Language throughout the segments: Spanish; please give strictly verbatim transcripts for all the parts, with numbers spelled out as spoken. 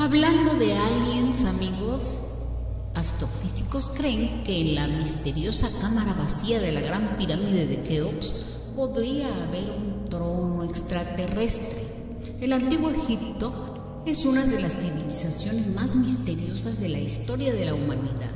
Hablando de aliens, amigos, astrofísicos creen que en la misteriosa cámara vacía de la Gran Pirámide de Keops podría haber un trono extraterrestre. El antiguo Egipto es una de las civilizaciones más misteriosas de la historia de la humanidad.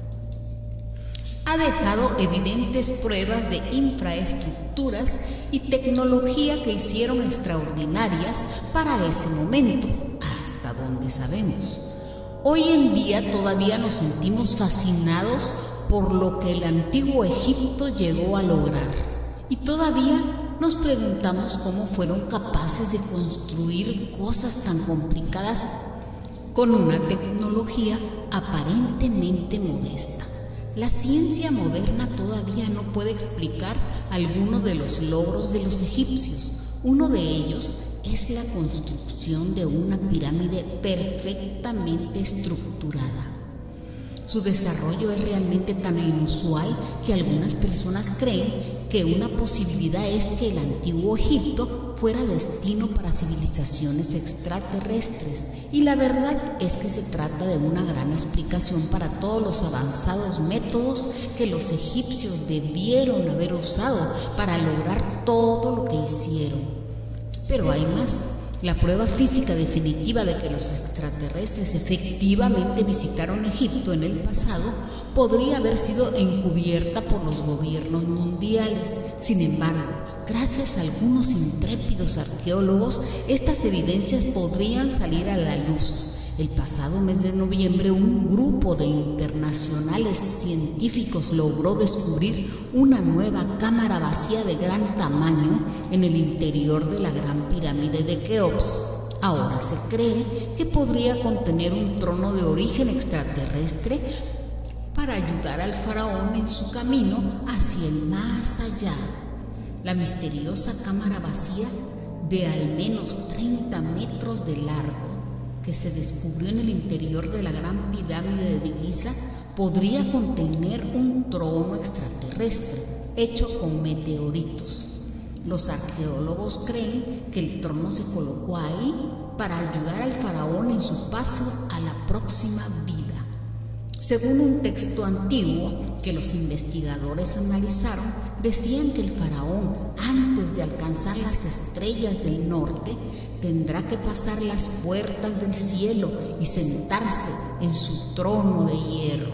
Ha dejado evidentes pruebas de infraestructuras y tecnología que hicieron extraordinarias para ese momento, hasta donde sabemos. Hoy en día todavía nos sentimos fascinados por lo que el antiguo Egipto llegó a lograr, y todavía nos preguntamos cómo fueron capaces de construir cosas tan complicadas con una tecnología aparentemente modesta. La ciencia moderna todavía no puede explicar algunos de los logros de los egipcios. Uno de ellos es la construcción de una pirámide perfectamente estructurada. Su desarrollo es realmente tan inusual que algunas personas creen que una posibilidad es que el antiguo Egipto fuera destino para civilizaciones extraterrestres, y la verdad es que se trata de una gran explicación para todos los avanzados métodos que los egipcios debieron haber usado para lograr todo lo que hicieron. Pero hay más. La prueba física definitiva de que los extraterrestres efectivamente visitaron Egipto en el pasado podría haber sido encubierta por los gobiernos mundiales. Sin embargo, gracias a algunos intrépidos arqueólogos, estas evidencias podrían salir a la luz. El pasado mes de noviembre, un grupo de internacionales científicos logró descubrir una nueva cámara vacía de gran tamaño en el interior de la Gran Pirámide de Keops. Ahora se cree que podría contener un trono de origen extraterrestre para ayudar al faraón en su camino hacia el más allá. La misteriosa cámara vacía, de al menos treinta metros de largo, que se descubrió en el interior de la Gran Pirámide de Giza, podría contener un trono extraterrestre hecho con meteoritos. Los arqueólogos creen que el trono se colocó ahí para ayudar al faraón en su paso a la próxima vida. Según un texto antiguo que los investigadores analizaron, decían que el faraón, antes de alcanzar las estrellas del norte, tendrá que pasar las puertas del cielo y sentarse en su trono de hierro.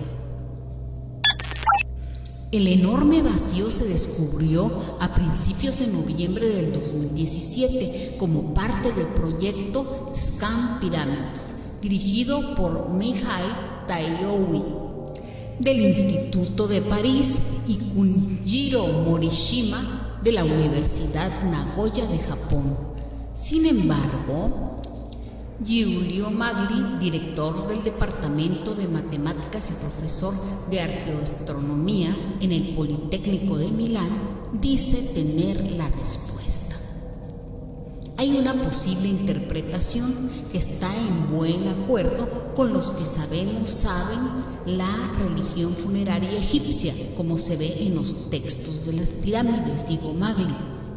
El enorme vacío se descubrió a principios de noviembre del dos mil diecisiete como parte del proyecto Scan Pyramids, dirigido por Mihai Taioui del Instituto de París y Kunjiro Morishima de la Universidad Nagoya de Japón. Sin embargo, Giulio Magli, director del Departamento de Matemáticas y profesor de Arqueoastronomía en el Politécnico de Milán, dice tener la respuesta. Hay una posible interpretación que está en buen acuerdo con los que sabemos saben la religión funeraria egipcia, como se ve en los textos de las pirámides, digo Magli.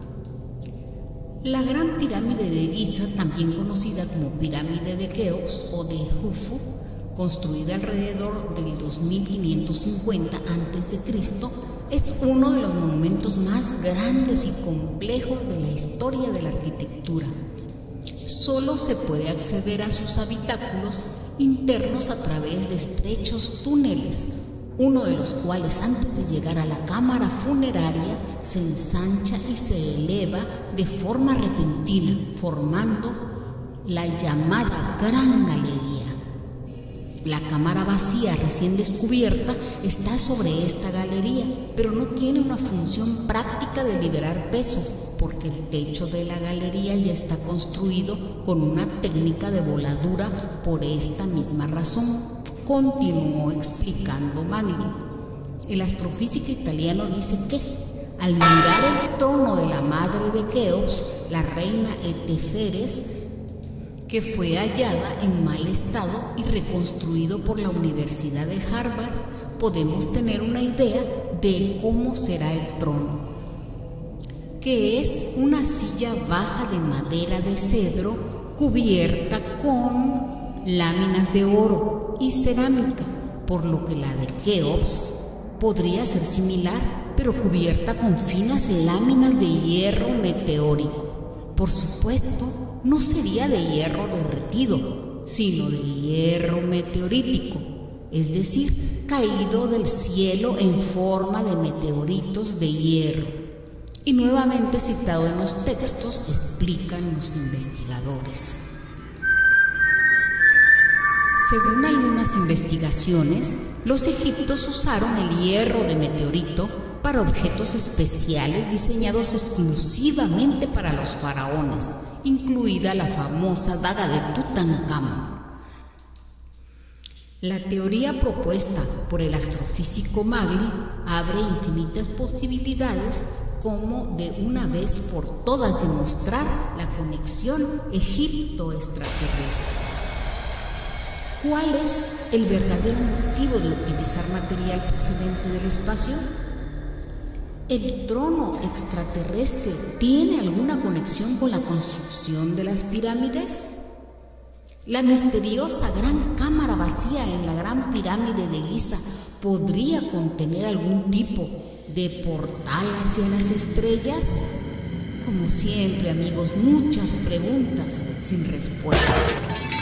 La Gran Pirámide de Giza, también conocida como Pirámide de Keops o de Jufu, construida alrededor del dos mil quinientos cincuenta antes de Cristo, es uno de los monumentos más grandes y complejos de la historia de la arquitectura. Solo se puede acceder a sus habitáculos internos a través de estrechos túneles, uno de los cuales antes de llegar a la cámara funeraria se ensancha y se eleva de forma repentina, formando la llamada Gran Galería. La cámara vacía recién descubierta está sobre esta galería, pero no tiene una función práctica de liberar peso, porque el techo de la galería ya está construido con una técnica de voladura por esta misma razón, continuó explicando Magli. El astrofísico italiano dice que, al mirar el trono de la madre de Keops, la reina Eteferes, que fue hallada en mal estado y reconstruido por la Universidad de Harvard, podemos tener una idea de cómo será el trono, que es una silla baja de madera de cedro cubierta con láminas de oro y cerámica, por lo que la de Keops podría ser similar, pero cubierta con finas láminas de hierro meteórico. Por supuesto, no sería de hierro derretido, sino de hierro meteorítico, es decir, caído del cielo en forma de meteoritos de hierro. Y nuevamente citado en los textos, explican los investigadores. Según algunas investigaciones, los egipcios usaron el hierro de meteorito para objetos especiales diseñados exclusivamente para los faraones, incluida la famosa daga de Tutankamón. La teoría propuesta por el astrofísico Magli abre infinitas posibilidades, como de una vez por todas demostrar la conexión Egipto-extraterrestre. ¿Cuál es el verdadero motivo de utilizar material procedente del espacio? ¿El trono extraterrestre tiene alguna conexión con la construcción de las pirámides? ¿La misteriosa gran cámara vacía en la Gran Pirámide de Giza podría contener algún tipo de portal hacia las estrellas? Como siempre, amigos, muchas preguntas sin respuestas.